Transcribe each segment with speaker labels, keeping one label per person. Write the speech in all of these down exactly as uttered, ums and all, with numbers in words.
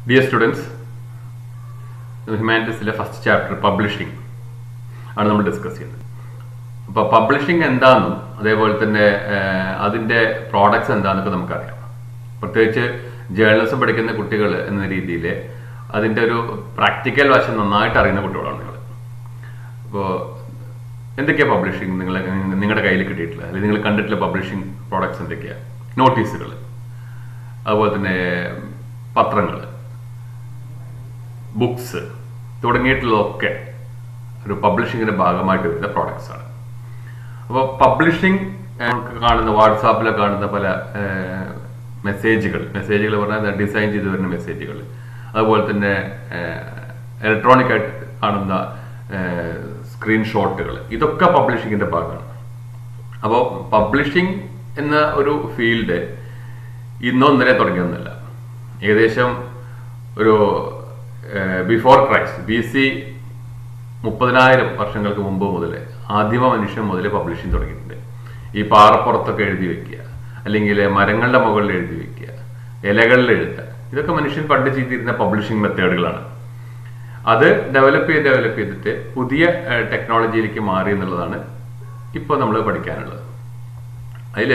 Speaker 1: Dear students, Humanities first chapter publishing ആണ് നമ്മൾ discuss ചെയ്യുന്നത്. അപ്പോൾ പബ്ലിഷിംഗ് എന്താണെന്നും അതേപോലെ തന്നെ അതിൻ്റെ പ്രോഡക്ട്സ് എന്താണെന്നൊക്കെ നമുക്കറിയാം. പ്രത്യേകിച്ച് ജേർണലിസം പഠിക്കുന്ന കുട്ടികൾ എന്ന രീതിയിൽ അതിൻ്റെ ഒരു പ്രാക്ടിക്കൽ വശം നന്നായിട്ട് അറിയുന്ന കുട്ടികളാണ് നിങ്ങൾ. അപ്പോൾ എന്തൊക്കെയാണ് പബ്ലിഷിംഗ് നിങ്ങൾ നിങ്ങളുടെ കയ്യിൽ കിട്ടിയിട്ടുള്ളത്, അല്ലെങ്കിൽ നിങ്ങൾ കണ്ടിട്ടുള്ള പബ്ലിഷിംഗ് പ്രോഡക്ട്സ് എന്തൊക്കെയാണ്? നോട്ടീസുകൾ, അതുപോലെ തന്നെ പത്രങ്ങൾ, ബുക്സ് തുടങ്ങിയിട്ടുള്ളതൊക്കെ ഒരു പബ്ലിഷിങ്ങിന്റെ ഭാഗമായിട്ട് വരുന്ന പ്രോഡക്ട്സ് ആണ്. അപ്പോൾ പബ്ലിഷിംഗ് കാണുന്ന വാട്സാപ്പിലൊക്കെ കാണുന്ന പല മെസ്സേജുകൾ മെസ്സേജുകൾ പറഞ്ഞാൽ ഡിസൈൻ ചെയ്ത് വരുന്ന മെസ്സേജുകൾ, അതുപോലെ തന്നെ ഇലക്ട്രോണിക് ആയിട്ട് കാണുന്ന സ്ക്രീൻഷോട്ടുകൾ, ഇതൊക്കെ പബ്ലിഷിങ്ങിന്റെ ഭാഗമാണ്. അപ്പോൾ പബ്ലിഷിംഗ് എന്ന ഒരു ഫീൽഡ് ഇന്നോ ഇന്നലെ തുടങ്ങിയൊന്നുമല്ല. ഏകദേശം ഒരു ബിഫോർ ക്രൈസ്റ്റ് ബി സി മുപ്പതിനായിരം വർഷങ്ങൾക്ക് മുമ്പ് മുതൽ ആദിമ മനുഷ്യൻ മുതൽ പബ്ലിഷിംഗ് തുടങ്ങിയിട്ടുണ്ട്. ഈ പാറപ്പുറത്തൊക്കെ എഴുതി വെക്കുക, അല്ലെങ്കിൽ മരങ്ങളുടെ മുകളിൽ എഴുതി വെക്കുക, ഇലകളിൽ എഴുതുക, ഇതൊക്കെ മനുഷ്യൻ പണ്ട് ചെയ്തിരുന്ന പബ്ലിഷിംഗ് മെത്തേഡുകളാണ്. അത് ഡെവലപ്പ് ചെയ്ത് ഡെവലപ്പ് ചെയ്തിട്ട് പുതിയ ടെക്നോളജിയിലേക്ക് മാറി എന്നുള്ളതാണ് ഇപ്പോൾ നമ്മൾ പഠിക്കാനുള്ളത്. അതിൽ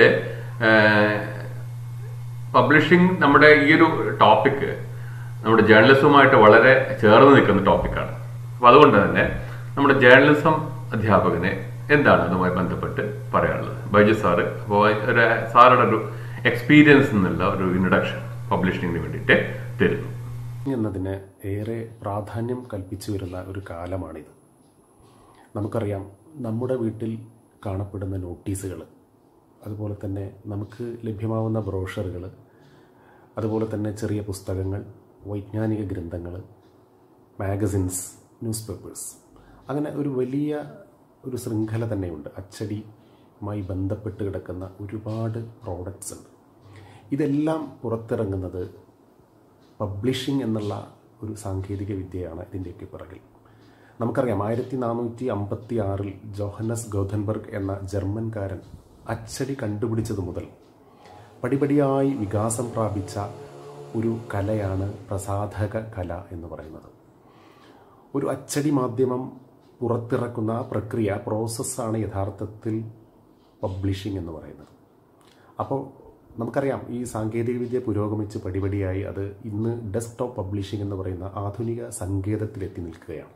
Speaker 1: പബ്ലിഷിംഗ് നമ്മുടെ ഈ ഒരു ടോപ്പിക്ക് നമ്മുടെ ജേർണലിസവുമായിട്ട് വളരെ ചേർന്ന് നിൽക്കുന്ന ടോപ്പിക്കാണ്. അപ്പോൾ അതുകൊണ്ട് തന്നെ നമ്മുടെ ജേർണലിസം അധ്യാപകന് എന്താണ് അതുമായി ബന്ധപ്പെട്ട് പറയാനുള്ളത്? ബൈജു സാറ് അപ്പോൾ ഒരു സാറുടെ ഒരു എക്സ്പീരിയൻസ് എന്നുള്ള ഒരു ഇൻട്രൊഡക്ഷൻ പബ്ലിഷിങ്ങിന് വേണ്ടിയിട്ട് തരുന്നു.
Speaker 2: എന്നതിന് ഏറെ പ്രാധാന്യം കൽപ്പിച്ചു വരുന്ന ഒരു കാലമാണിത്. നമുക്കറിയാം, നമ്മുടെ വീട്ടിൽ കാണപ്പെടുന്ന നോട്ടീസുകൾ, അതുപോലെ തന്നെ നമുക്ക് ലഭ്യമാവുന്ന ബ്രോഷറുകൾ, അതുപോലെ തന്നെ ചെറിയ പുസ്തകങ്ങൾ, വൈജ്ഞാനിക ഗ്രന്ഥങ്ങൾ, മാഗസിൻസ്, ന്യൂസ് പേപ്പേഴ്സ്, അങ്ങനെ ഒരു വലിയ ഒരു ശൃംഖല തന്നെയുണ്ട്. അച്ചടിയുമായി ബന്ധപ്പെട്ട് കിടക്കുന്ന ഒരുപാട് പ്രോഡക്റ്റ്സ് ഉണ്ട്. ഇതെല്ലാം പുറത്തിറങ്ങുന്നത് പബ്ലിഷിംഗ് എന്നുള്ള ഒരു സാങ്കേതിക വിദ്യയാണ് ഇതിൻ്റെയൊക്കെ പിറകിൽ. നമുക്കറിയാം, ആയിരത്തി നാനൂറ്റി അമ്പത്തി ആറിൽ ജോഹന്നസ് ഗോഥൻബർഗ് എന്ന ജർമ്മൻകാരൻ അച്ചടി കണ്ടുപിടിച്ചത് മുതൽ പടിപടിയായി വികാസം പ്രാപിച്ച ഒരു കലയാണ് പ്രസാധക കല എന്ന് പറയുന്നത്. ഒരു അച്ചടി മാധ്യമം പുറത്തിറക്കുന്ന പ്രക്രിയ, പ്രോസസ്സാണ് യഥാർത്ഥത്തിൽ പബ്ലിഷിംഗ് എന്ന് പറയുന്നത്. അപ്പോൾ നമുക്കറിയാം, ഈ സാങ്കേതികവിദ്യ പുരോഗമിച്ച് പടിപടിയായി അത് ഇന്ന് ഡെസ്ക്ടോപ്പ് പബ്ലിഷിംഗ് എന്ന് പറയുന്ന ആധുനിക സങ്കേതത്തിലെത്തി നിൽക്കുകയാണ്.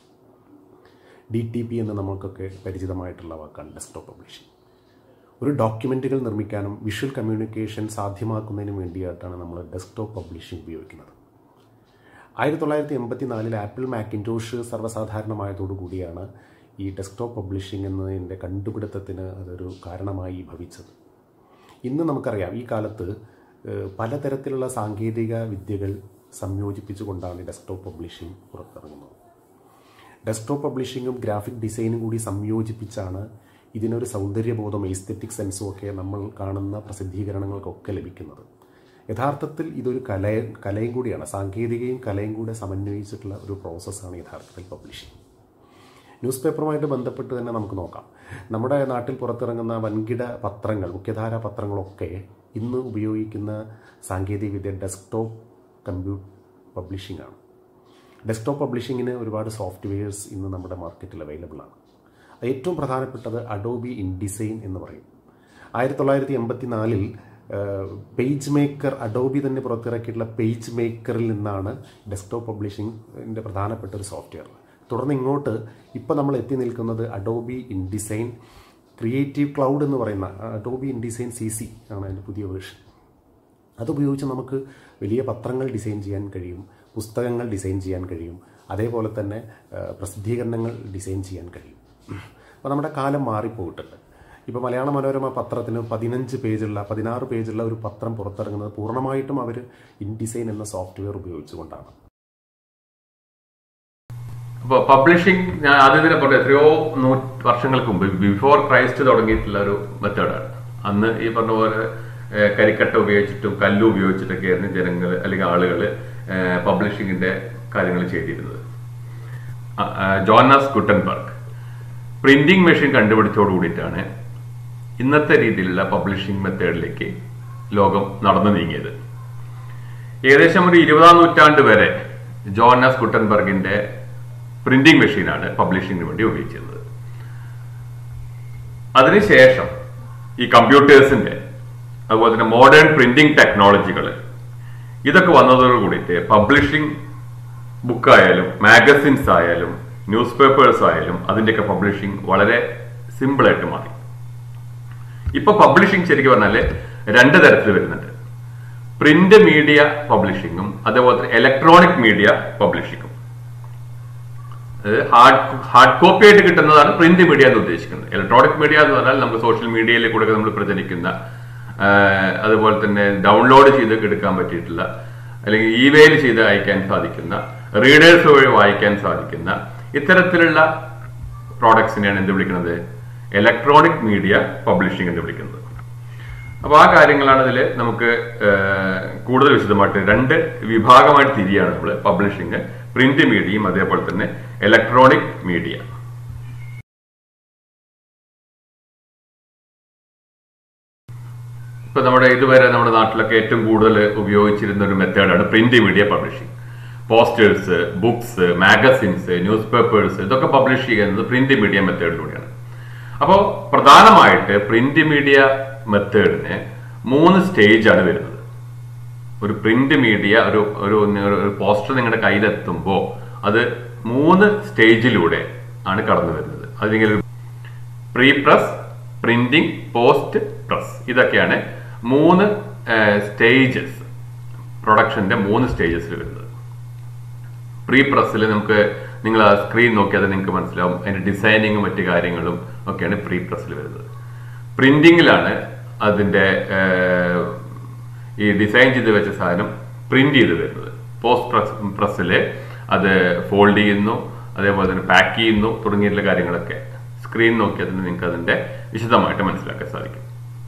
Speaker 2: ഡി ടി പി എന്ന് നമുക്കൊക്കെ പരിചിതമായിട്ടുള്ള വാക്കാണ് ഡെസ്ക്ടോപ്പ് പബ്ലിഷിംഗ്. ഒരു ഡോക്യുമെൻറ്റുകൾ നിർമ്മിക്കാനും വിഷ്വൽ കമ്മ്യൂണിക്കേഷൻ സാധ്യമാക്കുന്നതിനും വേണ്ടിയിട്ടാണ് നമ്മൾ ഡെസ്ക്ടോപ്പ് പബ്ലിഷിംഗ് ഉപയോഗിക്കുന്നത്. ആയിരത്തി തൊള്ളായിരത്തി എൺപത്തി നാലിൽ ആപ്പിൾ മാക്കിൻടോഷ് സർവ്വസാധാരണമായതോടുകൂടിയാണ് ഈ ഡെസ്ക്ടോപ്പ് പബ്ലിഷിംഗ് എന്നതിൻ്റെ കണ്ടുപിടുത്തത്തിന് അതൊരു കാരണമായി ഭവിച്ചത്. ഇന്ന് നമുക്കറിയാം, ഈ കാലത്ത് പലതരത്തിലുള്ള സാങ്കേതിക വിദ്യകൾ സംയോജിപ്പിച്ചുകൊണ്ടാണ് ഈ ഡെസ്ക്ടോപ്പ് പബ്ലിഷിംഗ് പുറത്തിറങ്ങുന്നത്. ഡെസ്ക്ടോപ്പ് പബ്ലിഷിങ്ങും ഗ്രാഫിക് ഡിസൈനും കൂടി സംയോജിപ്പിച്ചാണ് ഇതിനൊരു സൗന്ദര്യബോധം, എസ്തെറ്റിക് സെൻസും ഒക്കെ നമ്മൾ കാണുന്ന പ്രസിദ്ധീകരണങ്ങൾക്കൊക്കെ ലഭിക്കുന്നത്. യഥാർത്ഥത്തിൽ ഇതൊരു കല കലയും കൂടിയാണ്. സാങ്കേതികയും കലയും കൂടെ സമന്വയിച്ചിട്ടുള്ള ഒരു പ്രോസസ്സാണ് യഥാർത്ഥത്തിൽ പബ്ലിഷിംഗ്. ന്യൂസ് പേപ്പറുമായിട്ട് ബന്ധപ്പെട്ട് തന്നെ നമുക്ക് നോക്കാം. നമ്മുടെ നാട്ടിൽ പുറത്തിറങ്ങുന്ന വൻകിട പത്രങ്ങൾ, മുഖ്യധാരാ പത്രങ്ങളൊക്കെ ഇന്ന് ഉപയോഗിക്കുന്ന സാങ്കേതികവിദ്യ ഡെസ്ക്ടോപ്പ് കമ്പ്യൂട്ട് പബ്ലിഷിംഗ് ആണ്. ഡെസ്ക്ടോപ്പ് പബ്ലിഷിങ്ങിന് ഒരുപാട് സോഫ്റ്റ്വെയർസ് ഇന്ന് നമ്മുടെ മാർക്കറ്റിൽ അവൈലബിൾ ആണ്. ഏറ്റവും പ്രധാനപ്പെട്ടത് അഡോബി ഇൻഡിസൈൻ എന്ന് പറയും. ആയിരത്തി തൊള്ളായിരത്തി എൺപത്തി നാലിൽ പേജ് മേക്കർ, അഡോബി തന്നെ പുറത്തിറക്കിയിട്ടുള്ള പേജ് മേക്കറിൽ നിന്നാണ് ഡെസ്ക്ടോപ്പ് പബ്ലിഷിങ്ങിൻ്റെ പ്രധാനപ്പെട്ട ഒരു സോഫ്റ്റ്വെയർ. തുടർന്ന് ഇങ്ങോട്ട് ഇപ്പോൾ നമ്മൾ എത്തി നിൽക്കുന്നത് അഡോബി ഇൻഡിസൈൻ, ക്രിയേറ്റീവ് ക്ലൗഡ് എന്ന് പറയുന്ന അഡോബി ഇൻഡിസൈൻ സി സി ആണ് അതിൻ്റെ പുതിയ വേർഷൻ. അതുപയോഗിച്ച് നമുക്ക് വലിയ പത്രങ്ങൾ ഡിസൈൻ ചെയ്യാൻ കഴിയും, പുസ്തകങ്ങൾ ഡിസൈൻ ചെയ്യാൻ കഴിയും, അതേപോലെ തന്നെ പ്രസിദ്ധീകരണങ്ങൾ ഡിസൈൻ ചെയ്യാൻ കഴിയും. അപ്പോൾ നമ്മുടെ കാലം മാറിപ്പോയിട്ടുണ്ട്. ഇപ്പോൾ മലയാള മനോരമ പത്രത്തിന് പതിനഞ്ച് പേജുള്ള പതിനാറ് പേജുള്ള ഒരു പത്രം പുറത്തിറങ്ങുന്നത് പൂർണ്ണമായിട്ടും അവർ ഇൻഡിസൈൻ എന്ന സോഫ്റ്റ്വെയർ ഉപയോഗിച്ചുകൊണ്ടാണ്.
Speaker 1: അപ്പോൾ പബ്ലിഷിംഗ് ഞാൻ ആദ്യം തന്നെ പറഞ്ഞത് എത്രയോ നൂ വർഷങ്ങൾക്ക് മുമ്പ് ബിഫോർ ക്രൈസ്റ്റ് തുടങ്ങിയിട്ടുള്ള ഒരു മെത്തേഡാണ്. അന്ന് ഈ പറഞ്ഞ പോലെ കരിക്കട്ട ഉപയോഗിച്ചിട്ടും കല്ല് ഉപയോഗിച്ചിട്ടൊക്കെയായിരുന്നു ജനങ്ങൾ അല്ലെങ്കിൽ ആളുകൾ പബ്ലിഷിങ്ങിന്റെ കാര്യങ്ങൾ ചെയ്തിരുന്നത്. ജോഹന്നസ് ഗുട്ടൻബർഗ് പ്രിന്റിംഗ് മെഷീൻ കണ്ടുപിടിച്ചോട് കൂടിയിട്ടാണ് ഇന്നത്തെ രീതിയിലുള്ള പബ്ലിഷിംഗ് മെത്തേഡിലേക്ക് ലോകം നടന്നു നീങ്ങിയത്. ഏകദേശം ഒരു ഇരുപതാം നൂറ്റാണ്ട് വരെ ജോണസ് ഗുട്ടൻബർഗിന്റെ പ്രിന്റിംഗ് മെഷീനാണ് പബ്ലിഷിങ്ങിന് വേണ്ടി ഉപയോഗിച്ചിരുന്നത്. അതിനുശേഷം ഈ കമ്പ്യൂട്ടേഴ്സിന്റെ അതുപോലെ തന്നെ മോഡേൺ പ്രിന്റിംഗ് ടെക്നോളജികൾ ഇതൊക്കെ വന്നതോട് കൂടിയിട്ട് പബ്ലിഷിംഗ് ബുക്കായാലും മാഗസിൻസ് ആയാലും ന്യൂസ് പേപ്പേഴ്സ് ആയാലും അതിൻ്റെയൊക്കെ പബ്ലിഷിംഗ് വളരെ സിമ്പിളായിട്ട് മാറി. ഇപ്പൊ പബ്ലിഷിംഗ് ശരിക്കും പറഞ്ഞാല് രണ്ട് തരത്തിൽ വരുന്നുണ്ട്. പ്രിന്റ് മീഡിയ പബ്ലിഷിങ്ങും അതേപോലെ തന്നെ ഇലക്ട്രോണിക് മീഡിയ പബ്ലിഷിങ്ങും. ഹാർഡ് ഹാർഡ് കോപ്പി ആയിട്ട് കിട്ടുന്നതാണ് പ്രിന്റ് മീഡിയ എന്ന് ഉദ്ദേശിക്കുന്നത്. ഇലക്ട്രോണിക് മീഡിയ എന്ന് പറഞ്ഞാൽ നമുക്ക് സോഷ്യൽ മീഡിയയിൽ കൂടെ നമ്മൾ പ്രചരിക്കുന്ന, അതുപോലെ തന്നെ ഡൗൺലോഡ് ചെയ്ത് എടുക്കാൻ പറ്റിയിട്ടുള്ള, അല്ലെങ്കിൽ ഇമെയിൽ ചെയ്ത് അയക്കാൻ സാധിക്കുന്ന, റീഡേഴ്സ് വഴി വായിക്കാൻ സാധിക്കുന്ന ഇത്തരത്തിലുള്ള പ്രോഡക്ട്സിനെയാണ് എന്ത് വിളിക്കുന്നത്? ഇലക്ട്രോണിക് മീഡിയ പബ്ലിഷിംഗ് എന്ന് വിളിക്കുന്നത്. അപ്പൊ ആ കാര്യങ്ങളാണ് ഇതിൽ നമുക്ക് കൂടുതൽ വിശദമായിട്ട് രണ്ട് വിഭാഗമായിട്ട് തിരിയാണ് നമ്മൾ പബ്ലിഷിംഗ്, പ്രിന്റ് മീഡിയയും അതേപോലെ തന്നെ ഇലക്ട്രോണിക് മീഡിയ. ഇപ്പൊ നമ്മുടെ ഇതുവരെ നമ്മുടെ നാട്ടിലൊക്കെ ഏറ്റവും കൂടുതൽ ഉപയോഗിച്ചിരുന്ന ഒരു മെത്തേഡാണ് print media publishing. Posters, books, magazines, newspapers ഇതൊക്കെ പബ്ലിഷ് ചെയ്യുന്നത് പ്രിന്റ് മീഡിയ മെത്തേഡിലൂടെയാണ്. അപ്പോൾ പ്രധാനമായിട്ട് പ്രിന്റ് മീഡിയ മെത്തേഡിന് മൂന്ന് സ്റ്റേജ് ആണ് വരുന്നത്. ഒരു പ്രിന്റ് മീഡിയ ഒരു ഒരു പോസ്റ്റർ നിങ്ങളുടെ കയ്യിലെത്തുമ്പോൾ അത് മൂന്ന് സ്റ്റേജിലൂടെ ആണ് കടന്നു വരുന്നത്. അതിങ്ങനെ pre press, printing, post press, ഇതൊക്കെയാണ് മൂന്ന് സ്റ്റേജസ്, പ്രൊഡക്ഷന്റെ മൂന്ന് സ്റ്റേജസിൽ വരുന്നത്. പ്രീ പ്രസ്സിൽ നമുക്ക് നിങ്ങൾ ആ സ്ക്രീൻ നോക്കിയാൽ നിങ്ങൾക്ക് മനസ്സിലാവും, അതിന്റെ ഡിസൈനിങ്ങും മറ്റു കാര്യങ്ങളും ഒക്കെയാണ് പ്രീ പ്രസ്സിൽ വരുന്നത്. പ്രിന്റിങ്ങിലാണ് അതിന്റെ ഈ ഡിസൈൻ ചെയ്ത് വെച്ച സാധനം പ്രിന്റ് ചെയ്ത് വരുന്നത്. പോസ്റ്റ് പ്രസ് പ്രസ്സില് അത് ഫോൾഡ് ചെയ്യുന്നു, അതേപോലെ തന്നെ പാക്ക് ചെയ്യുന്നു, തുടങ്ങിയിട്ടുള്ള കാര്യങ്ങളൊക്കെ സ്ക്രീൻ നോക്കിയാൽ തന്നെ നിങ്ങൾക്ക് അതിന്റെ വിശദമായിട്ട് മനസ്സിലാക്കാൻ സാധിക്കും.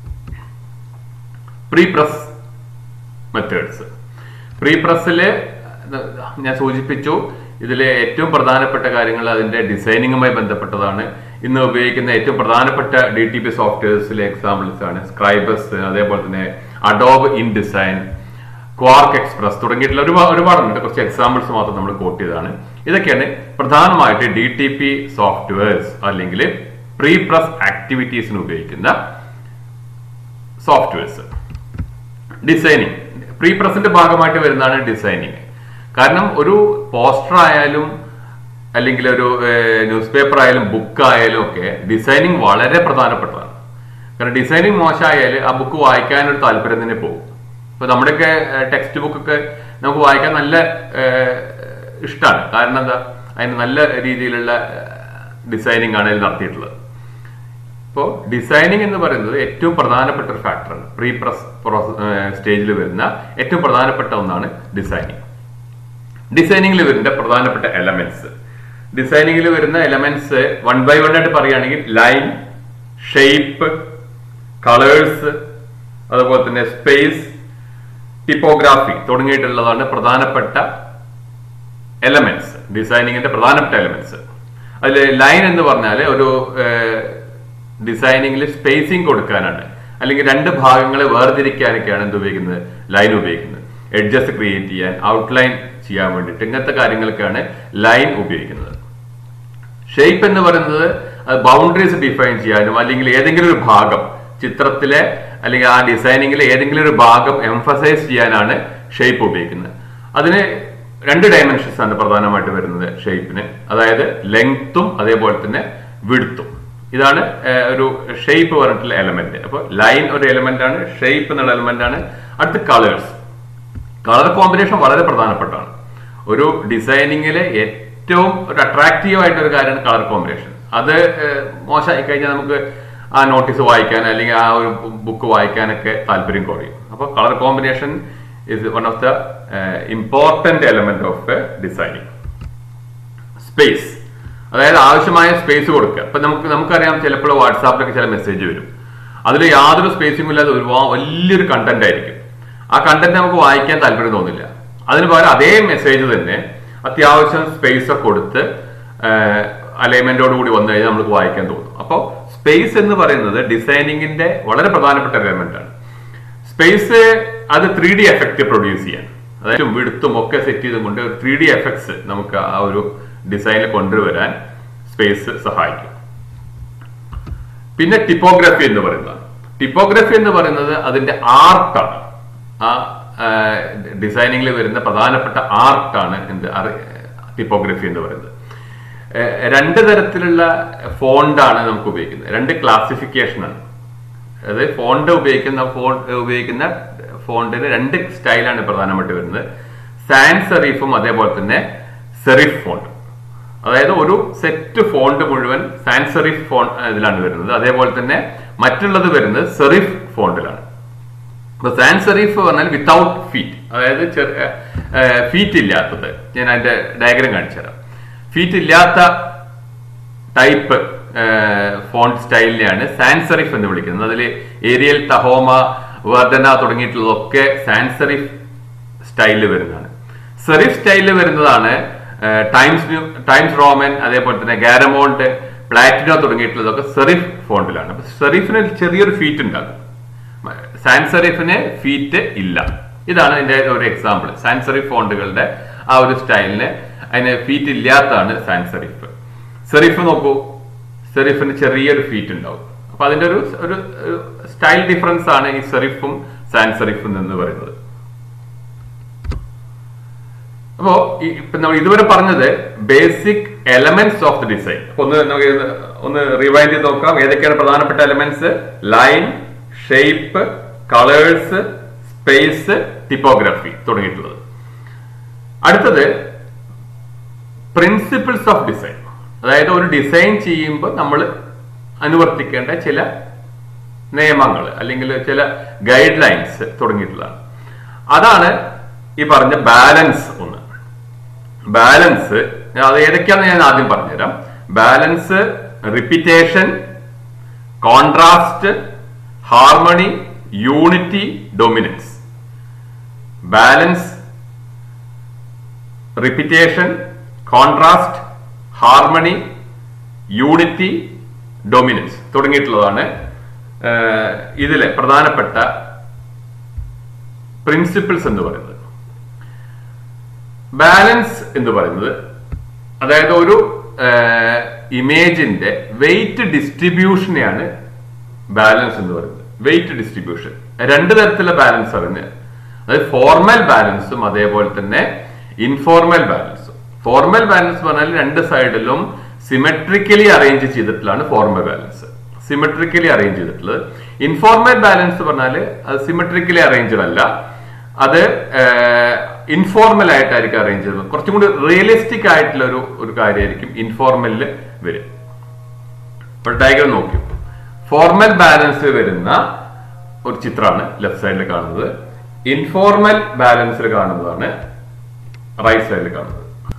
Speaker 1: Pre press methods. പ്രീ പ്രസ്സില് ഞാൻ സൂചിപ്പിച്ചു, ഇതിലെ ഏറ്റവും പ്രധാനപ്പെട്ട കാര്യങ്ങൾ അതിന്റെ ഡിസൈനിങ്ങുമായി ബന്ധപ്പെട്ടതാണ്. ഇന്ന് ഉപയോഗിക്കുന്ന ഏറ്റവും പ്രധാനപ്പെട്ട ഡി ടി പി സോഫ്റ്റ്വെയർസിലെ എക്സാമ്പിൾസ് ആണ് സ്ക്രൈബസ്, അതേപോലെ തന്നെ Adobe InDesign, Quark Express തുടങ്ങിയിട്ടുള്ള ഒരുപാട് ഒരുപാടുണ്ട്. കുറച്ച് എക്സാമ്പിൾസ് മാത്രം നമ്മൾ കോട്ട് ചെയ്തതാണ്. ഇതൊക്കെയാണ് പ്രധാനമായിട്ട് ഡി ടി പി സോഫ്റ്റ്വെയർസ് അല്ലെങ്കിൽ പ്രീ പ്രസ് ആക്ടിവിറ്റീസിന് ഉപയോഗിക്കുന്ന സോഫ്റ്റ്വെയർസ്. ഡിസൈനിങ് പ്രീ പ്രസിന്റെ ഭാഗമായിട്ട് വരുന്നതാണ് ഡിസൈനിങ്. കാരണം ഒരു പോസ്റ്റർ ആയാലും അല്ലെങ്കിൽ ഒരു ന്യൂസ് പേപ്പർ ആയാലും ബുക്ക് ആയാലും ഒക്കെ ഡിസൈനിങ് വളരെ പ്രധാനപ്പെട്ടതാണ്. കാരണം ഡിസൈനിങ് മോശമായാൽ ആ ബുക്ക് വായിക്കാനൊരു താല്പര്യം തന്നെ പോകും. ഇപ്പൊ നമ്മുടെയൊക്കെ ടെക്സ്റ്റ് ബുക്കൊക്കെ നമുക്ക് വായിക്കാൻ നല്ല ഇഷ്ടമാണ്. കാരണം എന്താ, അതിന് നല്ല രീതിയിലുള്ള ഡിസൈനിങ് ആണ് അതിൽ നടത്തിയിട്ടുള്ളത്. ഇപ്പോൾ ഡിസൈനിങ് എന്ന് പറയുന്നത് ഏറ്റവും പ്രധാനപ്പെട്ട ഒരു ഫാക്ടറാണ്. പ്രീ പ്രസ് സ്റ്റേജിൽ വരുന്ന ഏറ്റവും പ്രധാനപ്പെട്ട ഒന്നാണ് ഡിസൈനിങ്. ഡിസൈനിങ്ങിൽ വരുന്ന പ്രധാനപ്പെട്ട എലമെന്റ്സ് ഡിസൈനിങ്ങിൽ വരുന്ന എലമെന്റ്സ് വൺ ബൈ വൺ ആയിട്ട് പറയുകയാണെങ്കിൽ ലൈൻ, ഷേപ്പ്, കളേഴ്സ്, അതുപോലെ തന്നെ സ്പേസ്, ടിപ്പോഗ്രാഫി തുടങ്ങിയിട്ടുള്ളതാണ് പ്രധാനപ്പെട്ട എലമെന്റ്സ്, ഡിസൈനിങ്ങിന്റെ പ്രധാനപ്പെട്ട എലമെന്റ്സ്. അതിൽ ലൈൻ എന്ന് പറഞ്ഞാൽ ഒരു ഡിസൈനിങ്ങിൽ സ്പേസിങ് കൊടുക്കാനാണ്, അല്ലെങ്കിൽ രണ്ട് ഭാഗങ്ങളെ വേർതിരിക്കാനൊക്കെയാണ് എന്ത് ഉപയോഗിക്കുന്നത്, ലൈൻ ഉപയോഗിക്കുന്നത്. എഡ്ജസ് ക്രിയേറ്റ് ചെയ്യാൻ, ഔട്ട്ലൈൻ ചെയ്യാൻ വേണ്ടിയിട്ട് ഇങ്ങനത്തെ കാര്യങ്ങൾക്കാണ് ലൈൻ ഉപയോഗിക്കുന്നത്. ഷേപ്പ് എന്ന് പറയുന്നത് ബൗണ്ടറീസ് ഡിഫൈൻ ചെയ്യാനും അല്ലെങ്കിൽ ഏതെങ്കിലും ഒരു ഭാഗം ചിത്രത്തിലെ അല്ലെങ്കിൽ ആ ഡിസൈനിങ്ങിലെ ഏതെങ്കിലും ഒരു ഭാഗം എംഫസൈസ് ചെയ്യാനാണ് ഷേപ്പ് ഉപയോഗിക്കുന്നത്. അതിന് രണ്ട് ഡയമെൻഷൻസ് ആണ് പ്രധാനമായിട്ട് വരുന്നത് ഷേപ്പിന്, അതായത് ലെങ്ത്തും അതേപോലെ തന്നെ വിഡ്ത്തും. ഇതാണ് ഒരു ഷേപ്പ് പറഞ്ഞിട്ടുള്ള എലമെന്റ്. അപ്പൊ ലൈൻ ഒരു എലമെന്റ് ആണ്, ഷേപ്പ് എന്നുള്ള എലമെന്റ് ആണ്. അടുത്ത് കളേഴ്സ്. കളർ കോമ്പിനേഷൻ വളരെ പ്രധാനപ്പെട്ടാണ്. ഒരു ഡിസൈനിങ്ങിലെ ഏറ്റവും ഒരു അട്രാക്റ്റീവ് ആയിട്ട് ഒരു കാര്യമാണ് കളർ കോമ്പിനേഷൻ. അത് മോശമായി കഴിഞ്ഞാൽ നമുക്ക് ആ നോട്ടീസ് വായിക്കാൻ അല്ലെങ്കിൽ ആ ഒരു ബുക്ക് വായിക്കാനൊക്കെ താല്പര്യം കുറയും. അപ്പോൾ colour combination is one of the important element of designing. Space, അതായത് ആവശ്യമായ സ്പേസ് കൊടുക്കുക. അപ്പൊ നമുക്ക് നമുക്കറിയാം, ചിലപ്പോൾ വാട്സാപ്പിലൊക്കെ ചില മെസ്സേജ് വരും, അതിൽ യാതൊരു സ്പേസിംഗും ഇല്ലാതെ ഒരുപാട് വലിയൊരു കണ്ടന്റ് ആയിരിക്കും. ആ കണ്ടന്റ് നമുക്ക് വായിക്കാൻ താല്പര്യം തോന്നില്ല. അതിന് പകരം അതേ മെസ്സേജ് തന്നെ അത്യാവശ്യം സ്പേസ് ഒക്കെ കൊടുത്ത് അലൈൻമെന്റോട് കൂടി വന്നു കഴിഞ്ഞാൽ നമുക്ക് വായിക്കാൻ തോന്നും. അപ്പോൾ സ്പേസ് എന്ന് പറയുന്നത് ഡിസൈനിങ്ങിന്റെ വളരെ പ്രധാനപ്പെട്ട എലമെന്റ് ആണ്. സ്പേസ് അത് ത്രീ ഡി എഫക്റ്റ് പ്രൊഡ്യൂസ് ചെയ്യാൻ, അതായത് വിടുത്തും ഒക്കെ സെറ്റ് ചെയ്തുകൊണ്ട് ത്രീ ഡി എഫക്ട്സ് നമുക്ക് ആ ഒരു ഡിസൈനിൽ കൊണ്ടുവരാൻ സ്പേസ് സഹായിക്കും. പിന്നെ ടിപ്പോഗ്രഫി എന്ന് പറയുന്നത് ടിപ്പോഗ്രഫി എന്ന് പറയുന്നത് അതിന്റെ ആർട്ടാണ്. ആ ഡിസൈനിങ്ങിൽ വരുന്ന പ്രധാനപ്പെട്ട ആർട്ടാണ് എന്ത് ടിപ്പോഗ്രഫി എന്ന് പറയുന്നത്. രണ്ട് തരത്തിലുള്ള ഫോണ്ടാണ് നമുക്ക് ഉപയോഗിക്കുന്നത്, രണ്ട് ക്ലാസിഫിക്കേഷനാണ്. അതായത് ഫോണ്ട് ഉപയോഗിക്കുന്ന ഫോൺ ഉപയോഗിക്കുന്ന ഫോണ്ടിന് രണ്ട് സ്റ്റൈലാണ് പ്രധാനമായിട്ട് വരുന്നത്, സാൻസ് സെറിഫും അതേപോലെ തന്നെ സെറിഫ് ഫോണ്ട്. അതായത് ഒരു സെറ്റ് ഫോണ്ട് മുഴുവൻ സാൻസ് സെറിഫ് ഫോണ്ട് ഇതിലാണ് വരുന്നത്, അതേപോലെ തന്നെ മറ്റുള്ളത് വരുന്നത് സെറിഫ് ഫോണ്ടിലാണ്. അപ്പൊ സാൻസ് സെറിഫ് പറഞ്ഞാൽ വിത്തൗട്ട് ഫീറ്റ്, അതായത് ഫീറ്റ് ഇല്ലാത്തത്. ഞാൻ അതിന്റെ ഡയഗ്രാം കാണിച്ചു തരാം. ഫീറ്റ് ഇല്ലാത്ത ടൈപ്പ് ഫോണ്ട് സ്റ്റൈലിനെയാണ് സാൻസ് സെറിഫ് എന്ന് വിളിക്കുന്നത്. അതിൽ ഏരിയൽ, തഹോമ, വർദ്ധന തുടങ്ങിയിട്ടുള്ളതൊക്കെ സാൻസ് സെറിഫ് സ്റ്റൈലിൽ വരുന്നതാണ്. സെറിഫ് സ്റ്റൈലിൽ വരുന്നതാണ് ടൈംസ് ന്യൂ ടൈംസ് റോമൻ, അതേപോലെ തന്നെ ഗാരമോണ്ട്, പ്ലാറ്റിനോ തുടങ്ങിയിട്ടുള്ളതൊക്കെ സെറിഫ് ഫോണ്ടിലാണ്. അപ്പൊ സെറിഫിന് ചെറിയൊരു ഫീറ്റ് ഉണ്ടാകും, സാൻസ് സെറിഫിന് ഫീറ്റ് ഇല്ല. ഇതാണ് ഇതിന്റെ ഒരു എക്സാമ്പിൾ. സാൻസ് സെറിഫ് ഫോണ്ടുകളുടെ ആ ഒരു സ്റ്റൈലിന് അതിന് ഫീറ്റ് ഇല്ലാത്തതാണ് സാൻസ് സെറിഫ്. സെറിഫ് നോക്കൂ, സെറിഫിന് ചെറിയൊരു ഫീറ്റ് ഉണ്ടാവും. അപ്പൊ അതിന്റെ ഒരു ഒരു സ്റ്റൈൽ ഡിഫറൻസ് ആണ് ഈ സെറിഫും സാൻസ് സെറിഫും എന്ന് പറയുന്നത്. അപ്പോ ഇപ്പൊ നമ്മൾ ഇതുവരെ പറഞ്ഞത് basic elements of the design. ഒന്ന് ഒന്ന് റിവൈൻഡ് ചെയ്ത് നോക്കാം. ഏതൊക്കെയാണ് പ്രധാനപ്പെട്ട elements? Line, shape, colours, space, typography തുടങ്ങിയിട്ടുള്ളത്. അടുത്തത് പ്രിൻസിപ്പിൾസ് ഓഫ് ഡിസൈൻ. അതായത് ഒരു ഡിസൈൻ ചെയ്യുമ്പോൾ നമ്മൾ അനുവർത്തിക്കേണ്ട ചില നിയമങ്ങൾ അല്ലെങ്കിൽ ചില ഗൈഡ് ലൈൻസ് തുടങ്ങിയിട്ടുള്ളതാണ്. അതാണ് ഈ പറഞ്ഞ ബാലൻസ്. ഒന്ന് ബാലൻസ്, അത് ഏതൊക്കെയാണെന്ന് ഞാൻ ആദ്യം പറഞ്ഞുതരാം. Balance, repetition, contrast, harmony, unity, dominance. Balance, repetition, contrast, harmony, unity, dominance തുടങ്ങിയിട്ടുള്ളതാണ് ഇതിലെ പ്രധാനപ്പെട്ട പ്രിൻസിപ്പിൾസ് എന്ന് പറയുന്നത്. ബാലൻസ് എന്ന് പറയുന്നത് അതായത് ഒരു ഇമേജിന്റെ വെയിറ്റ് ഡിസ്ട്രിബ്യൂഷനെയാണ് ബാലൻസ് എന്ന് പറയുന്നത്. വെയിറ്റ് ഡിസ്ട്രിബ്യൂഷൻ രണ്ട് തരത്തിലുള്ള ബാലൻസ് ആണ്. അതായത് ഫോർമൽ ബാലൻസും അതേപോലെ തന്നെ ഇൻഫോർമൽ ബാലൻസും. ഫോർമൽ ബാലൻസ് പറഞ്ഞാൽ രണ്ട് സൈഡിലും സിമെട്രിക്കലി അറേഞ്ച് ചെയ്തിട്ടുള്ളതാണ് ഫോർമൽ ബാലൻസ്, സിമെട്രിക്കലി അറേഞ്ച് ചെയ്തിട്ടുള്ളത്. ഇൻഫോർമൽ ബാലൻസ് പറഞ്ഞാൽ അത് സിമെട്രിക്കലി അറേഞ്ച്ഡ് അല്ല, അത് ഇൻഫോർമൽ ആയിട്ടായിരിക്കും അറേഞ്ച് ചെയ്തത്. കുറച്ചും കൂടി റിയലിസ്റ്റിക് ആയിട്ടുള്ള ഒരു ഒരു കാര്യമായിരിക്കും ഇൻഫോർമലില് വരും. ഇപ്പോൾ ഡയഗ്രാം നോക്കൂ. ഫോർമൽ ബാലൻസ് വരുന്ന ഒരു ചിത്രമാണ് ലെഫ്റ്റ് സൈഡിൽ കാണുന്നത്. ഇൻഫോർമൽ ബാലൻസിൽ കാണുന്നതാണ് റൈറ്റ് സൈഡിൽ കാണുന്നത്.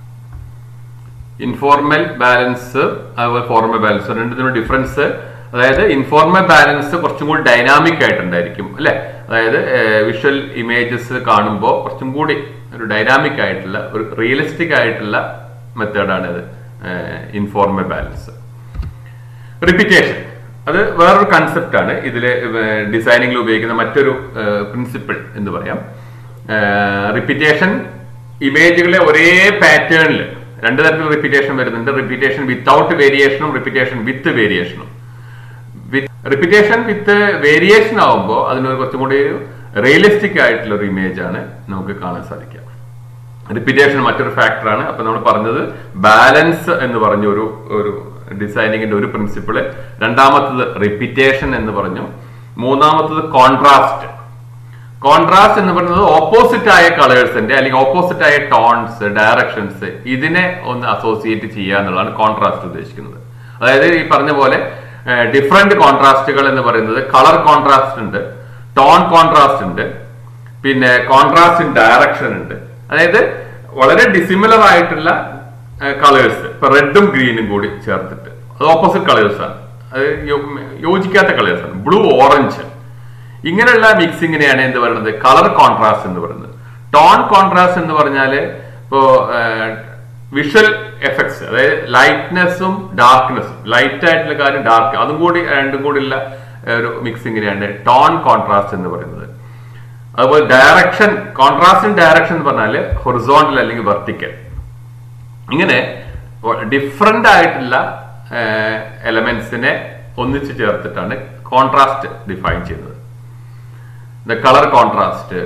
Speaker 1: ഇൻഫോർമൽ ബാലൻസ് അതുപോലെ ഫോർമൽ ബാലൻസ് രണ്ടിനും ഡിഫറൻസ്. അതായത് ഇൻഫോർമൽ ബാലൻസ് കുറച്ചും കൂടി ഡൈനാമിക് ആയിട്ടുണ്ടായിരിക്കും അല്ലെ. അതായത് വിഷ്വൽ ഇമേജസ് കാണുമ്പോൾ കുറച്ചും കൂടി ഒരു ഡൈനാമിക് ആയിട്ടുള്ള ഒരു റിയലിസ്റ്റിക് ആയിട്ടുള്ള മെത്തേഡാണ് ഇത് ഇൻഫോർമൽ ബാലൻസ്. റിപ്പീറ്റേഷൻ അത് വേറൊരു കൺസെപ്റ്റ് ആണ്. ഇതില് ഡിസൈനിങ്ങിൽ ഉപയോഗിക്കുന്ന മറ്റൊരു പ്രിൻസിപ്പിൾ എന്ന് പറയാം. റിപ്പീറ്റേഷൻ ഇമേജുകളെ ഒരേ പാറ്റേണിൽ രണ്ട് തരത്തിൽ റിപ്പീറ്റേഷൻ വരുന്നുണ്ട്. റിപ്പീറ്റേഷൻ വിത്തൗട്ട് വേരിയേഷനും റിപ്പീറ്റേഷൻ വിത്ത് വേരിയേഷനും. റിപ്പീറ്റേഷൻ വിത്ത് വേരിയേഷൻ ആവുമ്പോൾ അതിനൊരു കുറച്ചും കൂടി റിയലിസ്റ്റിക് ആയിട്ടുള്ള ഒരു ഇമേജ് ആണ് നമുക്ക് കാണാൻ സാധിക്കുക. റിപ്പീറ്റേഷൻ മറ്റൊരു ഫാക്ടറാണ്. അപ്പൊ നമ്മൾ പറഞ്ഞത് ബാലൻസ് എന്ന് പറഞ്ഞ ഒരു ഒരു ഡിസൈനിങ്ങിന്റെ ഒരു പ്രിൻസിപ്പിള്. രണ്ടാമത്തത് റിപ്പീറ്റേഷൻ എന്ന് പറഞ്ഞു. മൂന്നാമത്തത് കോൺട്രാസ്റ്റ്. കോൺട്രാസ്റ്റ് എന്ന് പറയുന്നത് ഓപ്പോസിറ്റ് ആയ കളേഴ്സിന്റെ അല്ലെങ്കിൽ ഓപ്പോസിറ്റ് ആയ ടോൺസ്, ഡയറക്ഷൻസ് ഇതിനെ ഒന്ന് അസോസിയേറ്റ് ചെയ്യുക എന്നുള്ളതാണ് കോൺട്രാസ്റ്റ് ഉദ്ദേശിക്കുന്നത്. അതായത് ഈ പറഞ്ഞ പോലെ ഡിഫറെന്റ് കോൺട്രാസ്റ്റുകൾ എന്ന് പറയുന്നത് കളർ കോൺട്രാസ്റ്റ് ഉണ്ട്, ടോൺ കോൺട്രാസ്റ്റ് ഉണ്ട്, പിന്നെ കോൺട്രാസ്റ്റ് ഇൻ ഡയറക്ഷൻ ഉണ്ട്. അതായത് വളരെ ഡിസിമിലർ ആയിട്ടുള്ള കളേഴ്സ്, ഇപ്പൊ റെഡും ഗ്രീനും കൂടി ചേർത്തിട്ട് അത് ഓപ്പോസിറ്റ് കളേഴ്സ് ആണ്, അത് യോജിക്കാത്ത കളേഴ്സ് ആണ്. ബ്ലൂ, ഓറഞ്ച് ഇങ്ങനെയുള്ള മിക്സിങ്ങിനെയാണ് എന്ത് പറയുന്നത് കളർ കോൺട്രാസ്റ്റ് എന്ന് പറയുന്നത്. ടോൺ കോൺട്രാസ്റ്റ് എന്ന് പറഞ്ഞാല് ഇപ്പോ വിഷ്വൽ എഫക്ട്സ്, അതായത് ലൈറ്റ്നെസ്സും ഡാർക്ക്നെസ്സും, ലൈറ്റ് ആയിട്ടുള്ള കാര്യം ഡാർക്ക്, അതും കൂടി രണ്ടും കൂടി ഉള്ള ഒരു മിക്സിങ്ങിനെയാണ് ടോൺ കോൺട്രാസ്റ്റ് എന്ന് പറയുന്നത്. അതുപോലെ ഡയറക്ഷൻ, കോൺട്രാസ്റ്റ് ഡയറക്ഷൻ എന്ന് പറഞ്ഞാൽ ഹൊറിസോണ്ടൽ അല്ലെങ്കിൽ വെർട്ടിക്കൽ. ഇങ്ങനെ ഡിഫറെന്റ് ആയിട്ടുള്ള എലമെന്റ്സിനെ ഒന്നിച്ച് ചേർത്തിട്ടാണ് കോൺട്രാസ്റ്റ് ഡിഫൈൻ ചെയ്യുന്നത്. Colour contrast.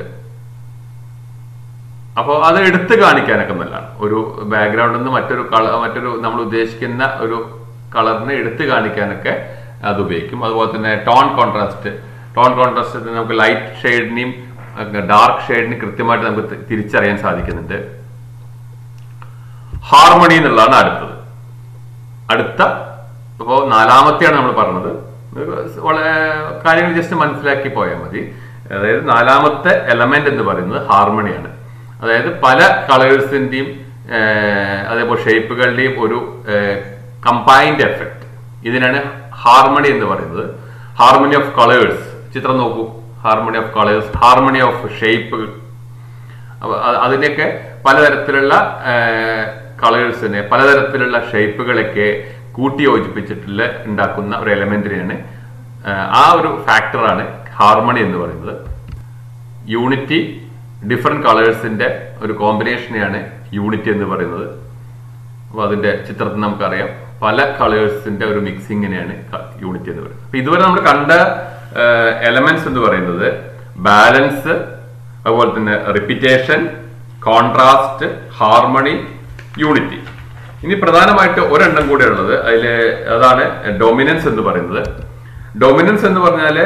Speaker 1: അപ്പോൾ അത് എടുത്തു കാണിക്കാനൊക്കെ നല്ലതാണ്. ഒരു ബാക്ക്ഗ്രൗണ്ടിൽ നിന്ന് മറ്റൊരു കളർ, മറ്റൊരു നമ്മൾ ഉദ്ദേശിക്കുന്ന ഒരു കളറിനെ എടുത്തു കാണിക്കാനൊക്കെ അത് ഉപയോഗിക്കും. അതുപോലെ തന്നെ ടോൺ കോൺട്രാസ്റ്റ്. ടോൺ കോൺട്രാസ്റ്റ് നമുക്ക് ലൈറ്റ് ഷെയ്ഡിനെയും ഡാർക്ക് ഷെയ്ഡിനെയും കൃത്യമായിട്ട് നമുക്ക് തിരിച്ചറിയാൻ സാധിക്കുന്നുണ്ട്. ഹാർമണി എന്നുള്ളതാണ് അടുത്തത്. അടുത്ത ഇപ്പോൾ നാലാമത്തെയാണ് നമ്മൾ പറഞ്ഞത്. വളരെ കാര്യങ്ങൾ ജസ്റ്റ് മനസ്സിലാക്കി പോയാൽ മതി. അതായത് നാലാമത്തെ എലമെന്റ് എന്ന് പറയുന്നത് ഹാർമണിയാണ്. അതായത് പല കളേഴ്സിന്റെയും അതേപോലെ ഷേപ്പുകളുടെയും ഒരു കമ്പൈൻഡ് എഫക്ട്, ഇതിനാണ് ഹാർമണി എന്ന് പറയുന്നത്. ഹാർമണി ഓഫ് കളേഴ്സ്, ചിത്രം നോക്കൂ, harmony of colours, harmony of ഷേപ്പുകൾ. അതിനൊക്കെ പലതരത്തിലുള്ള കളേഴ്സിനെ, പലതരത്തിലുള്ള ഷേപ്പുകളൊക്കെ കൂട്ടി യോജിപ്പിച്ചിട്ടുള്ള ഉണ്ടാക്കുന്ന ഒരു എലമെന്റിനെയാണ്, ആ ഒരു ഫാക്ടറാണ് ഹാർമണി എന്ന് പറയുന്നത്. യൂണിറ്റി, ഡിഫറെന്റ് കളേഴ്സിന്റെ ഒരു കോമ്പിനേഷനെയാണ് യൂണിറ്റി എന്ന് പറയുന്നത്. അപ്പോൾ അതിന്റെ ചിത്രത്തിൽ നമുക്കറിയാം പല കളേഴ്സിന്റെ ഒരു മിക്സിങ്ങിനെയാണ് യൂണിറ്റി എന്ന് പറയുന്നത്. അപ്പൊ ഇതുവരെ നമ്മൾ കണ്ട എലമെന്റ്സ് എന്ന് പറയുന്നത് ബാലൻസ്, അതുപോലെ തന്നെ റിപ്പീറ്റേഷൻ, കോൺട്രാസ്റ്റ്, ഹാർമണി, യൂണിറ്റി. ഇനി പ്രധാനമായിട്ട് ഒരെണ്ണം കൂടെ ഉള്ളത് അതിൽ, അതാണ് ഡൊമിനൻസ് എന്ന് പറയുന്നത്. ഡൊമിനൻസ് എന്ന് പറഞ്ഞാല്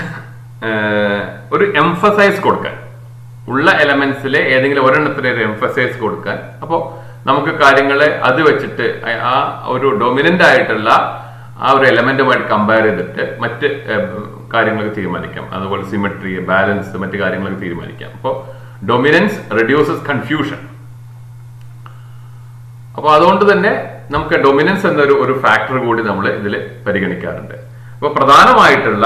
Speaker 1: ഒരു എംഫസൈസ് കൊടുക്കാൻ, ഉള്ള എലമെന്റ്സിലെ ഏതെങ്കിലും ഒരെണ്ണത്തിന് ഒരു എംഫസൈസ് കൊടുക്കാൻ. അപ്പോൾ നമുക്ക് കാര്യങ്ങളെ അത് വെച്ചിട്ട് ആ ഒരു ഡൊമിനന്റ് ആയിട്ടുള്ള ആ ഒരു എലമെന്റുമായിട്ട് കമ്പയർ ചെയ്തിട്ട് മറ്റ് കാര്യങ്ങളൊക്കെ തീരുമാനിക്കാം. അതുപോലെ സിമെട്രി, ബാലൻസ്, മറ്റു കാര്യങ്ങളൊക്കെ തീരുമാനിക്കാം. അപ്പോൾ ഡൊമിനൻസ് റെഡ്യൂസസ് കൺഫ്യൂഷൻ. അപ്പോൾ അതുകൊണ്ട് തന്നെ നമുക്ക് ഡൊമിനൻസ് എന്നൊരു ഒരു ഫാക്ടർ കൂടി നമ്മൾ ഇതിൽ പരിഗണിക്കാറുണ്ട്. അപ്പോൾ പ്രധാനമായിട്ടുള്ള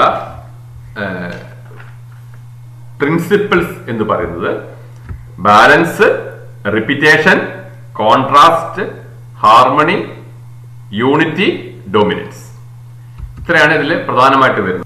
Speaker 1: പ്രിൻസിപ്പിൾസ് എന്ന് പറയുന്നത് balance, repetition, contrast, harmony, unity, dominance. ഇത്രയാണ് ഇതിൽ പ്രധാനമായിട്ട് വരുന്നത്.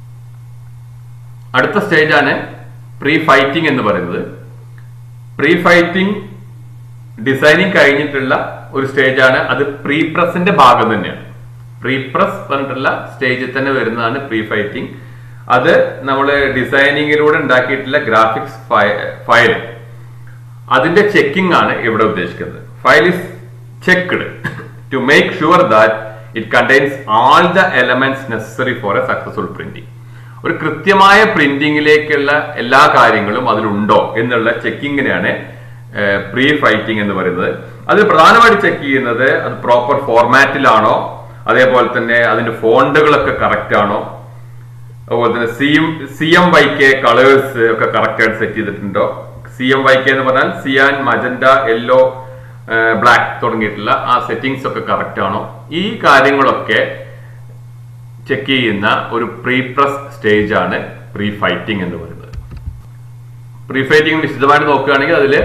Speaker 1: അടുത്ത സ്റ്റേജാണ് പ്രീ ഫൈറ്റിംഗ് എന്ന് പറയുന്നത്. പ്രീ ഫൈറ്റിംഗ് ഡിസൈനിങ് കഴിഞ്ഞിട്ടുള്ള ഒരു സ്റ്റേജാണ്. അത് പ്രീ പ്രസിന്റെ ഭാഗം തന്നെയാണ്. പ്രീ പ്രസ് പറഞ്ഞിട്ടുള്ള സ്റ്റേജിൽ തന്നെ വരുന്നതാണ് പ്രീ ഫൈറ്റിംഗ്. അത് നമ്മൾ ഡിസൈനിങ്ങിലൂടെ ഉണ്ടാക്കിയിട്ടുള്ള ഗ്രാഫിക്സ് ഫയൽ, അതിന്റെ ചെക്കിംഗ് ആണ് ഇവിടെ ഉദ്ദേശിക്കുന്നത്. File is checked to make sure that it contains all the elements necessary for a successful printing. ഒരു കൃത്യമായ പ്രിന്റിംഗിലേക്കുള്ള എല്ലാ കാര്യങ്ങളും അതിലുണ്ടോ എന്നുള്ള ചെക്കിങ്ങിനെയാണ് പ്രീ ഫൈറ്റിംഗ് എന്ന് പറയുന്നത്. അത് പ്രധാനമായിട്ട് ചെക്ക് ചെയ്യുന്നത് അത് പ്രോപ്പർ ഫോർമാറ്റിലാണോ, അതേപോലെ തന്നെ അതിന്റെ ഫോണ്ടുകളൊക്കെ കറക്റ്റ് ആണോ, അതുപോലെ തന്നെ C M C M Y K colours ഒക്കെ കറക്റ്റ് ആയിട്ട് സെറ്റ് ചെയ്തിട്ടുണ്ടോ. സി എം വൈ കെ എന്ന് പറഞ്ഞാൽ സിയാൻ, മജന്റ, യെല്ലോ, ബ്ലാക്ക് തുടങ്ങിയിട്ടുള്ള ആ സെറ്റിംഗ്സ് ഒക്കെ കറക്റ്റ് ആണോ, ഈ കാര്യങ്ങളൊക്കെ ചെക്ക് ചെയ്യുന്ന ഒരു പ്രീ പ്രസ് സ്റ്റേജ് ആണ് പ്രീ ഫൈറ്റിംഗ് എന്ന് പറയുന്നത്. പ്രീ ഫൈറ്റിംഗ് വിശദമായിട്ട് നോക്കുകയാണെങ്കിൽ അതിൽ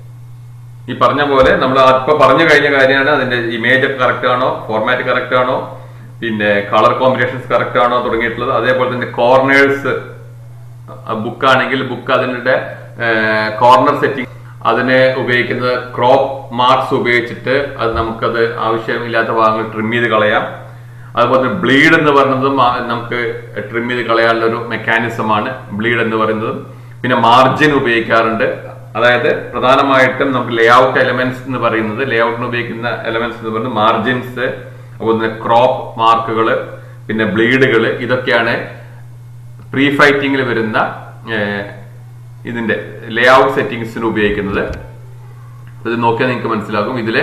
Speaker 1: ഈ പറഞ്ഞ പോലെ നമ്മൾ ഇപ്പൊ പറഞ്ഞു കഴിഞ്ഞ കാര്യമാണ്. അതിന്റെ ഇമേജ് ഒക്കെ കറക്റ്റ് ആണോ, ഫോർമാറ്റ് കറക്റ്റ് ആണോ, പിന്നെ കളർ കോമ്പിനേഷൻസ് കറക്റ്റ് ആണോ തുടങ്ങിയിട്ടുള്ളത്. അതേപോലെ തന്നെ കോർണേഴ്സ്, ബുക്ക് ആണെങ്കിൽ ബുക്ക് അതിന്റെ കോർണർ സെറ്റിംഗ്, അതിനെ ഉപയോഗിക്കുന്നത് ക്രോപ്പ് മാർക്സ് ഉപയോഗിച്ചിട്ട് അത് നമുക്കത് ആവശ്യമില്ലാത്ത ഭാഗങ്ങൾ ട്രിം ചെയ്ത് കളയാം. അതുപോലെ തന്നെ ബ്ലീഡ് എന്ന് പറയുന്നതും നമുക്ക് ട്രിം ചെയ്ത് കളയാനുള്ള ഒരു മെക്കാനിസമാണ് ബ്ലീഡ് എന്ന് പറയുന്നത്. പിന്നെ മാർജിൻ ഉപയോഗിക്കാറുണ്ട്. അതായത് പ്രധാനമായിട്ടും നമുക്ക് ലേ ഔട്ട് എലമെന്റ്സ് എന്ന് പറയുന്നത്, ലേ ഔട്ടിന് ഉപയോഗിക്കുന്ന എലമെന്റ്സ് എന്ന് പറയുന്നത് മാർജിൻസ്, അതുപോലെ തന്നെ ക്രോപ്പ് മാർക്കുകൾ, പിന്നെ ബ്ലീഡുകൾ, ഇതൊക്കെയാണ് പ്രീ ഫൈറ്റിംഗിൽ വരുന്ന ഇതിന്റെ ലേ ഔട്ട് സെറ്റിംഗ്സിന് ഉപയോഗിക്കുന്നത്. ഇത് നോക്കിയാൽ നിങ്ങൾക്ക് മനസ്സിലാകും. ഇതില്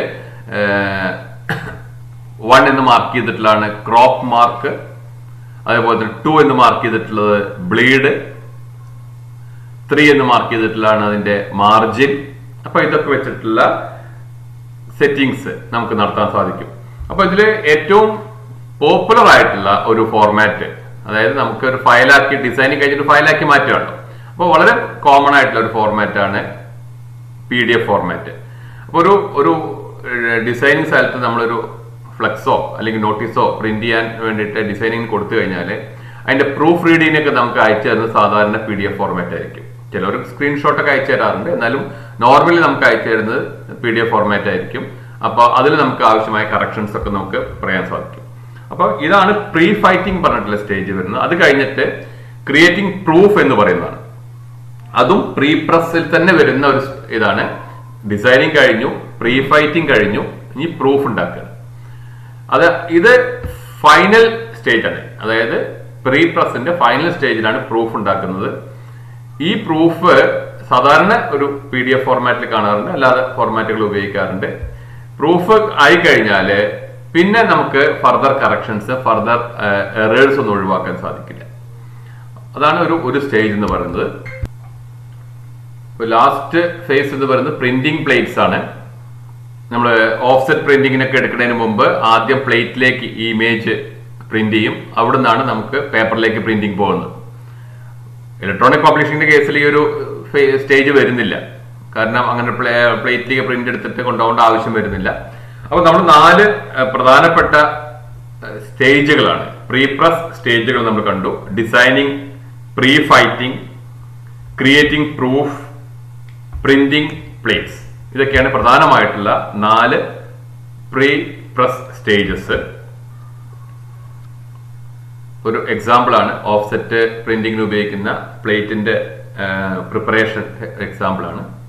Speaker 1: വൺ എന്ന് മാർക്ക് ചെയ്തിട്ടുള്ളതാണ് ക്രോപ്പ് മാർക്ക്, അതേപോലെ തന്നെ ടു എന്ന് മാർക്ക് ചെയ്തിട്ടുള്ളത് ബ്ലീഡ്, ത്രീ എന്ന് മാർക്ക് ചെയ്തിട്ടുള്ളതാണ് അതിന്റെ മാർജിൻ. അപ്പൊ ഇതൊക്കെ വെച്ചിട്ടുള്ള സെറ്റിംഗ്സ് നമുക്ക് നടത്താൻ സാധിക്കും. അപ്പൊ ഇതില് ഏറ്റവും പോപ്പുലർ ആയിട്ടുള്ള ഒരു ഫോർമാറ്റ്, അതായത് നമുക്ക് ഒരു ഫയലാക്കി ഡിസൈനിങ് കഴിഞ്ഞിട്ട് ഫയലാക്കി മാറ്റുകയാണ്. അപ്പോൾ വളരെ കോമൺ ആയിട്ടുള്ള ഒരു ഫോർമാറ്റ് ആണ് പി ഡി എഫ് ഫോർമാറ്റ്. അപ്പോൾ ഒരു ഒരു ഡിസൈനിങ് സ്ഥലത്ത് നമ്മളൊരു ഫ്ലെക്സോ അല്ലെങ്കിൽ നോട്ടീസോ പ്രിന്റ് ചെയ്യാൻ വേണ്ടിയിട്ട് ഡിസൈനിങ് കൊടുത്തു കഴിഞ്ഞാൽ അതിന്റെ പ്രൂഫ് റീഡിങ്ങിനൊക്കെ നമുക്ക് അയച്ചു തരുന്നത് സാധാരണ പി ഡി എഫ് ഫോർമാറ്റ് ആയിരിക്കും. ചിലർ സ്ക്രീൻഷോട്ടൊക്കെ അയച്ചു തരാറുണ്ട്. എന്നാലും നോർമലി നമുക്ക് അയച്ചു തരുന്നത് പി ഡി എഫ് ഫോർമാറ്റ് ആയിരിക്കും. അപ്പോൾ അതിൽ നമുക്ക് ആവശ്യമായ കറക്ഷൻസ് ഒക്കെ നമുക്ക് പറയാൻ സാധിക്കും. അപ്പോൾ ഇതാണ് പ്രീ ഫൈറ്റിംഗ് പറഞ്ഞിട്ടുള്ള സ്റ്റേജ് വരുന്നത്. അത് കഴിഞ്ഞിട്ട് ക്രിയേറ്റിംഗ് പ്രൂഫ് എന്ന് പറയുന്നതാണ്. അതും പ്രീ പ്രസ്സിൽ തന്നെ വരുന്ന ഒരു ഇതാണ്. ഡിസൈനിങ് കഴിഞ്ഞു, പ്രീ ഫൈറ്റിംഗ് കഴിഞ്ഞു, ഇനി പ്രൂഫ് ഉണ്ടാക്കുക. അത് ഇത് ഫൈനൽ സ്റ്റേജ് ആണ്. അതായത് പ്രീ പ്രസിന്റെ ഫൈനൽ സ്റ്റേജിലാണ് പ്രൂഫ് ഉണ്ടാക്കുന്നത്. ഈ പ്രൂഫ് സാധാരണ ഒരു പി ഡി എഫ് ഫോർമാറ്റിൽ കാണാറുണ്ട്, അല്ലാതെ ഫോർമാറ്റുകൾ ഉപയോഗിക്കാറുണ്ട്. പ്രൂഫ് ആയി കഴിഞ്ഞാൽ പിന്നെ നമുക്ക് ഫർദർ കറക്ഷൻസ്, ഫർദർ എറേഴ്സ് ഒന്നും ഒഴിവാക്കാൻ സാധിക്കില്ല. അതാണ് ഒരു ഒരു സ്റ്റേജ് എന്ന് പറയുന്നത്. ലാസ്റ്റ് ഫേസ് എന്ന് പറയുന്നത് പ്രിന്റിംഗ് പ്ലേറ്റ്സ് ആണ്. നമ്മൾ ഓഫ്സെറ്റ് പ്രിന്റിങ്ങിനൊക്കെ എടുക്കുന്നതിന് മുമ്പ് ആദ്യം പ്ലേറ്റിലേക്ക് ഈ ഇമേജ് പ്രിന്റ് ചെയ്യും. അവിടെ നിന്നാണ് നമുക്ക് പേപ്പറിലേക്ക് പ്രിന്റിംഗ് പോകുന്നത്. ഇലക്ട്രോണിക് പബ്ലിഷിംഗിന്റെ കേസിൽ ഈ ഒരു സ്റ്റേജ് വരുന്നില്ല. കാരണം അങ്ങനെ പ്ലേറ്റിലേക്ക് പ്രിന്റ് എടുത്തിട്ട് കൊണ്ടുപോകേണ്ട ആവശ്യം വരുന്നില്ല. അപ്പൊ നമ്മൾ നാല് പ്രധാനപ്പെട്ട സ്റ്റേജുകളാണ്, പ്രീ പ്രസ് സ്റ്റേജുകൾ നമ്മൾ കണ്ടു. Designing, pre flighting, creating proof, printing plates. ഇതൊക്കെയാണ് പ്രധാനമായിട്ടുള്ള നാല് പ്രീ പ്രസ് സ്റ്റേജസ്. ഒരു എക്സാമ്പിൾ ആണ് ഓഫ്സെറ്റ് പ്രിന്റിങ്ങിന് ഉപയോഗിക്കുന്ന പ്ലേറ്റിന്റെ പ്രിപ്പറേഷൻ എക്സാമ്പിൾ ആണ്.